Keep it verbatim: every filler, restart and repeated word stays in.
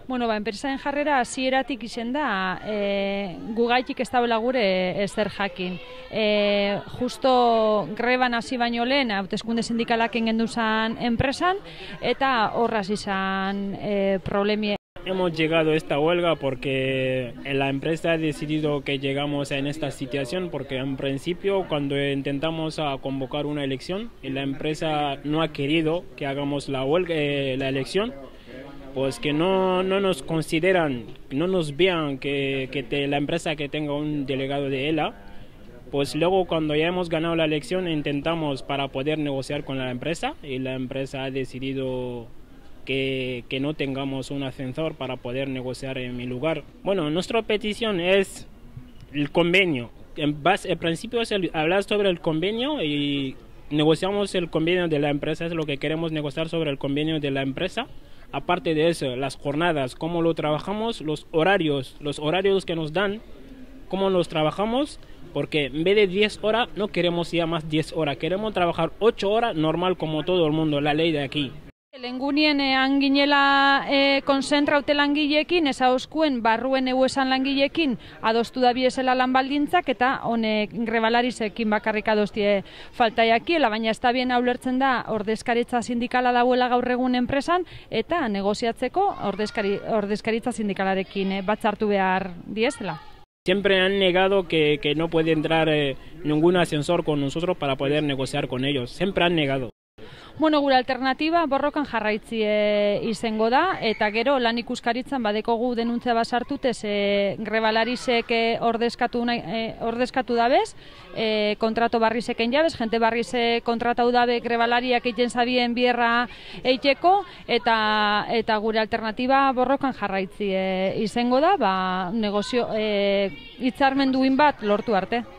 Bueno, ba, enpresaren jarrera hasieratik izen da, e, gugaitik ez dagoela gure ezer jakin. E, justo greban hasi baino lehen, hauteskunde sindikalak egin zan enpresan, eta horraz izan e, problemi. Hemos llegado a esta huelga porque la empresa ha decidido que llegamos en esta situación porque en principio cuando intentamos a convocar una elección y la empresa no ha querido que hagamos la huelga, eh, la elección, pues que no, no nos consideran, no nos vean que, que te, la empresa que tenga un delegado de E L A, pues luego cuando ya hemos ganado la elección intentamos para poder negociar con la empresa y la empresa ha decidido que, que no tengamos un ascensor para poder negociar en mi lugar. Bueno, nuestra petición es el convenio. En, base, en principio es el, hablar sobre el convenio y negociamos el convenio de la empresa, es lo que queremos negociar sobre el convenio de la empresa. Aparte de eso, las jornadas, cómo lo trabajamos, los horarios, los horarios que nos dan, cómo los trabajamos, porque en vez de diez horas no queremos ya más diez horas, queremos trabajar ocho horas normal como todo el mundo, la ley de aquí. Lengunien ean ginela e, konzentraute langileekin, ezauskuen barruen egu esan langileekin adostu da biesela lan baldintzak eta honek grebalarizekin bakarrik adostie faltaiakiela, baina ez da bien ulertzen da ordezkaritza sindikala dauela gaur egun enpresan eta negoziatzeko ordezkari, ordezkaritza sindikalarekin e, batzartu behar diezela. Siempre han negado que, que no puede entrar eh, ningún ascensor con nosotros para poder negociar con ellos, siempre han negado. Bueno, gure alternatiba borrokan jarraitzi e, izango da, eta gero lan ikuskaritzan badekogu denuntzia basartute ze grebalarizek e, ordezkatu, e, ordezkatu dabez, e, kontrato barrizeken jabez, jente barrize kontratau dabe grebalariak egiten zabien bierra eiteko, eta, eta gure alternatiba borrokan jarraitzi e, izango da, ba, negozio, e, hitzarmen duin bat lortu arte.